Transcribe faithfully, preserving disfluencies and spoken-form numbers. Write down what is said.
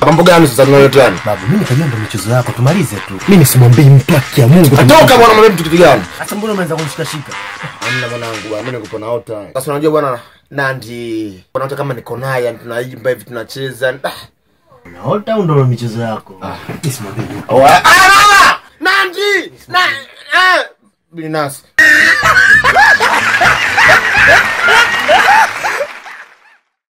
Mambo gani sasa tunayoleteana? Babu, mimi nikajua ndo michezo yako, tumalize tu. Mimi simwambii mtu ya Mungu. Atoka bwana, mwambie mtu kitu gani? Sasa mbona umeanza kunishika shika? Hamna mwanangu bwana, mimi niko na ota. Sasa unajua bwana Nandi, unaota kama niko naye tunaimba hivi tunacheza. Unaota au ndo michezo yako? Ah, mimi simwambii mtu. Ah! Nandi! Na eh Binas.